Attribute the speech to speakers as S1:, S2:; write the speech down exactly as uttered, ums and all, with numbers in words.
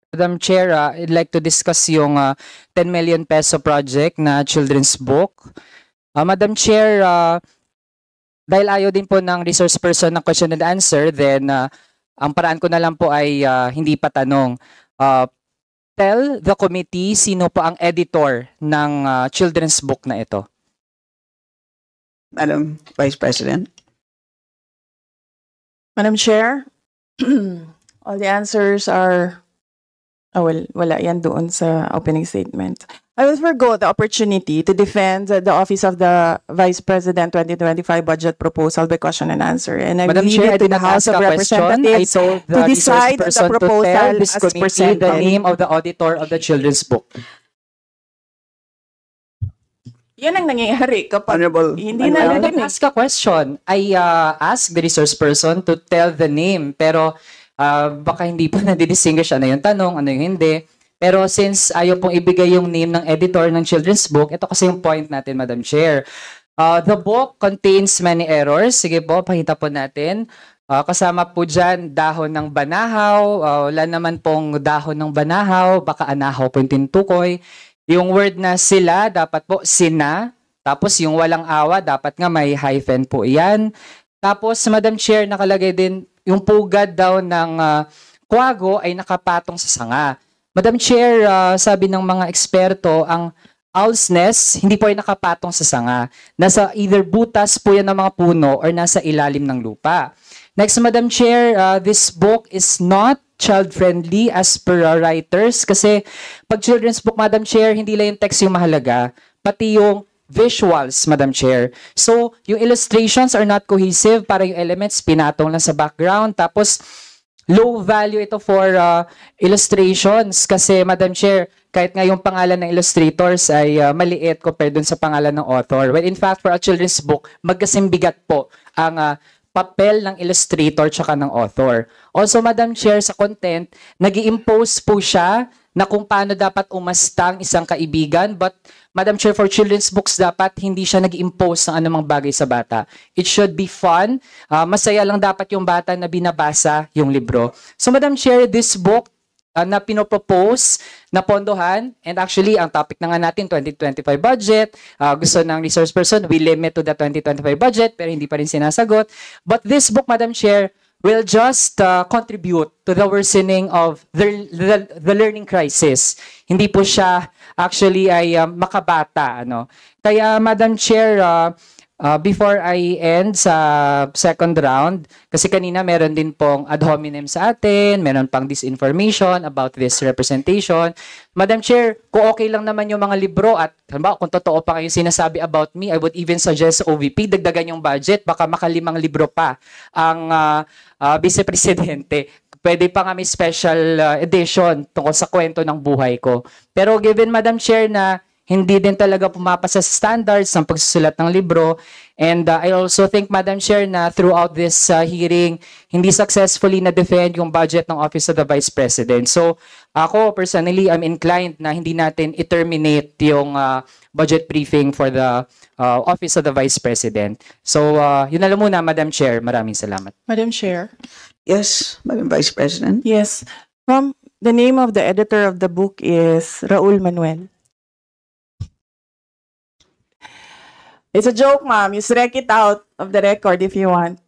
S1: Madam Chair, uh, I'd like to discuss yung uh, ten million peso project na children's book. Uh, Madam Chair, uh, dahil ayaw din po ng resource person ng question and answer, then uh, ang paraan ko na lang po ay uh, hindi pa tanong. Uh, tell the committee sino po ang editor ng uh, children's book na ito.
S2: Madam Vice President.
S3: Madam Chair, all the answers are, oh, well, wala yan doon sa opening statement. I will forgo the opportunity to defend the Office of the Vice President twenty twenty-five budget proposal by question and answer. And I
S1: Madam
S3: leave
S1: Chair, I
S3: it to
S1: did
S3: the
S1: not
S3: House
S1: ask
S3: of
S1: a question. I
S3: Representatives
S1: told the
S3: to
S1: resource
S3: decide the
S1: person to
S3: proposal
S1: tell this
S3: as
S1: committee
S3: presented.
S1: the name of the auditor of the children's book.
S3: Yan ang nangyayari kapag
S2: Honorable.
S3: hindi
S1: I
S3: na
S1: didn't ask a question. I uh, asked the resource person to tell the name. Pero uh, baka hindi pa na-distinguish ano yung tanong, ano yung hindi. Pero since ayaw pong ibigay yung name ng editor ng children's book, ito kasi yung point natin, Madam Chair. Uh, the book contains many errors. Sige po, pakita po natin. Uh, kasama po dyan dahon ng banahaw. Uh, wala naman pong dahon ng banahaw. Baka anahaw po yung tinutukoy. Yung word na sila, dapat po sina. Tapos yung walang awa, dapat nga may hyphen po yan. Tapos, Madam Chair, nakalagay din yung pugad daw ng uh, kwago ay nakapatong sa sanga. Madam Chair, uh, sabi ng mga eksperto, ang owl's nest hindi po ay nakapatong sa sanga. Nasa either butas po yan ng mga puno or nasa ilalim ng lupa. Next, Madam Chair, uh, this book is not child-friendly as per our writers kasi pag children's book, Madam Chair, hindi lang yung text yung mahalaga, pati yung visuals, Madam Chair. So, yung illustrations are not cohesive, para yung elements pinatong lang sa background. Tapos, low value ito for uh, illustrations kasi, Madam Chair, kahit nga yung pangalan ng illustrators ay uh, maliit compared dun sa pangalan ng author. Well, in fact, for a children's book, magkasimbigat po ang uh, papel ng illustrator tsaka ng author. Also, Madam Chair, sa content, nag-i-impose po siya na kung paano dapat umastang isang kaibigan, but Madam Chair, for children's books, dapat hindi siya nag-impose ng anumang bagay sa bata. It should be fun. Uh, masaya lang dapat yung bata na binabasa yung libro. So, Madam Chair, this book uh, na pinopropose na pondohan, and actually, ang topic na nga natin, twenty twenty-five budget, uh, gusto ng resource person, we limit to the twenty twenty-five budget, pero hindi pa rin sinasagot. But this book, Madam Chair, will just uh, contribute to the worsening of the, the, the learning crisis. Hindi po siya actually ay uh, makabata. Ano? Kaya, Madam Chair, uh, uh, before I end sa second round, kasi kanina meron din pong ad hominem sa atin, meron pang disinformation about this representation. Madam Chair, kung okay lang naman yung mga libro at halimbawa, kung totoo pa kayo sinasabi about me, I would even suggest sa O V P, dagdagan yung budget, baka makalimang libro pa ang uh, uh, vice-presidente. Pwede pa nga may special uh, edition tungkol sa kwento ng buhay ko. Pero given, Madam Chair, na hindi din talaga pumapasa sa standards ng pagsusulat ng libro. And uh, I also think, Madam Chair, na throughout this uh, hearing, hindi successfully na-defend yung budget ng Office of the Vice President. So, ako, personally, I'm inclined na hindi natin i-terminate yung uh, budget briefing for the uh, Office of the Vice President. So, uh, yun na lang muna, Madam Chair. Maraming salamat.
S3: Madam Chair.
S2: Yes, Madam Vice President.
S3: Yes. From the name of the editor of the book is Raul Manuel. It's a joke, ma'am. You strike it out of the record if you want.